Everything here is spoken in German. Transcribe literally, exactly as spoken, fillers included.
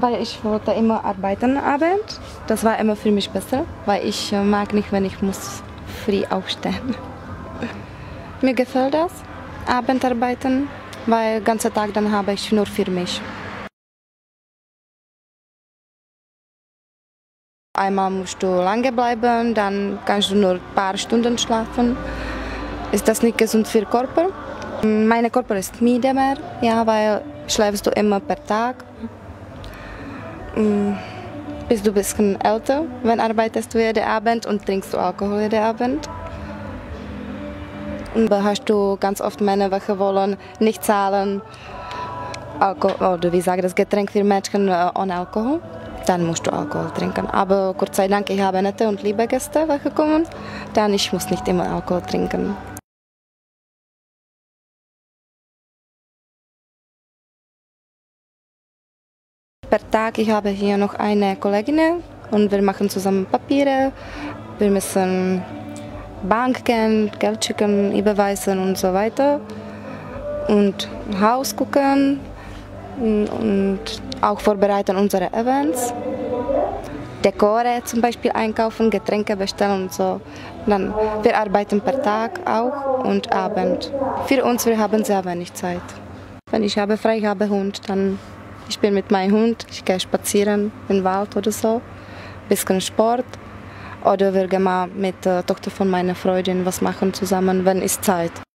Weil ich wollte immer arbeiten abends. Das war immer für mich besser, weil ich mag nicht, wenn ich muss früh aufstehen. Mir gefällt das, Abendarbeiten, weil den ganzen Tag dann habe ich nur für mich. Einmal musst du lange bleiben, dann kannst du nur ein paar Stunden schlafen. Ist das nicht gesund für den Körper? Mein Körper ist müde mehr, ja, weil schläfst du immer per Tag. Bist du ein bisschen älter, wenn arbeitest du jeden Abend und trinkst du Alkohol jeden Abend. Und da hast du ganz oft Männer, welche wollen nicht zahlen, Alkohol, oder wie sagen das Getränk für Mädchen ohne Alkohol. Dann musst du Alkohol trinken. Aber Gott sei Dank, ich habe nette und liebe Gäste, welche kommen, dann ich muss nicht immer Alkohol trinken. Per Tag, ich habe hier noch eine Kollegin und wir machen zusammen Papiere. Wir müssen Bank gehen, Geld schicken, überweisen und so weiter. Und Haus gucken und auch vorbereiten unsere Events. Dekore zum Beispiel einkaufen, Getränke bestellen und so. Dann, wir arbeiten per Tag auch und Abend. Für uns, wir haben sehr wenig Zeit. Wenn ich habe frei, ich habe Hund, dann ich bin mit meinem Hund, ich gehe spazieren im Wald oder so, ein bisschen Sport. Oder wir gehen mal mit der Tochter von meiner Freundin was machen zusammen, wenn es Zeit.